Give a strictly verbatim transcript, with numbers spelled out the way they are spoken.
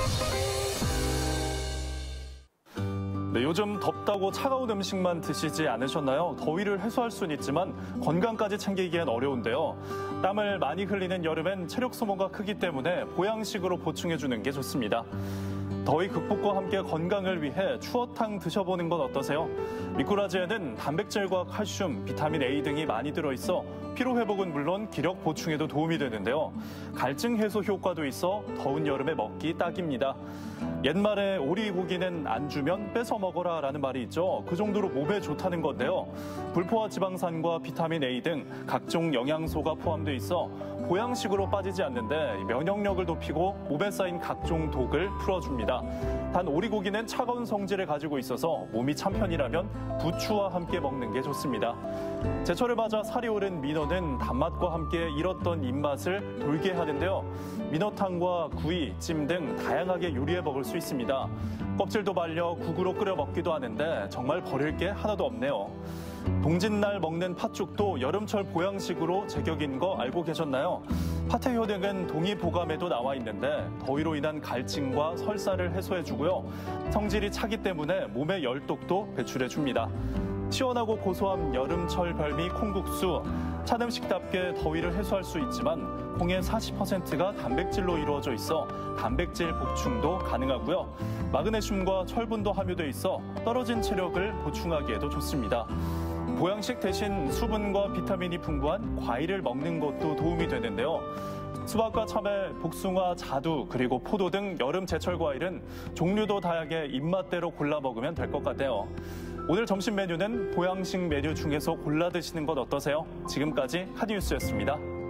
네, 요즘 덥다고 차가운 음식만 드시지 않으셨나요? 더위를 해소할 수는 있지만 건강까지 챙기기엔 어려운데요. 땀을 많이 흘리는 여름엔 체력 소모가 크기 때문에 보양식으로 보충해주는 게 좋습니다. 더위 극복과 함께 건강을 위해 추어탕 드셔보는 건 어떠세요? 미꾸라지에는 단백질과 칼슘, 비타민 에이 등이 많이 들어있어 피로 회복은 물론 기력 보충에도 도움이 되는데요. 갈증 해소 효과도 있어 더운 여름에 먹기 딱입니다. 옛말에 오리고기는 안 주면 뺏어 먹어라 라는 말이 있죠. 그 정도로 몸에 좋다는 건데요. 불포화 지방산과 비타민 에이 등 각종 영양소가 포함돼 있어 보양식으로 빠지지 않는데 면역력을 높이고 몸에 쌓인 각종 독을 풀어줍니다. 단 오리고기는 차가운 성질을 가지고 있어서 몸이 찬 편이라면 부추와 함께 먹는 게 좋습니다. 제철을 맞아 살이 오른 민어는 단맛과 함께 잃었던 입맛을 돌게 하는데요. 민어탕과 구이, 찜 등 다양하게 요리해 먹을 수 있습니다. 껍질도 말려 국으로 끓여 먹기도 하는데 정말 버릴 게 하나도 없네요. 동짓날 먹는 팥죽도 여름철 보양식으로 제격인 거 알고 계셨나요? 팥의 효능은 동의보감에도 나와 있는데 더위로 인한 갈증과 설사를 해소해주고요. 성질이 차기 때문에 몸의 열독도 배출해줍니다. 시원하고 고소한 여름철 별미 콩국수. 찬 음식답게 더위를 해소할 수 있지만 콩의 사십 퍼센트가 단백질로 이루어져 있어 단백질 보충도 가능하고요. 마그네슘과 철분도 함유돼 있어 떨어진 체력을 보충하기에도 좋습니다. 보양식 대신 수분과 비타민이 풍부한 과일을 먹는 것도 도움이 되는데요. 수박과 참외, 복숭아, 자두, 그리고 포도 등 여름 제철 과일은 종류도 다양하게 입맛대로 골라 먹으면 될 것 같아요. 오늘 점심 메뉴는 보양식 메뉴 중에서 골라 드시는 것 어떠세요? 지금까지 카디뉴스였습니다.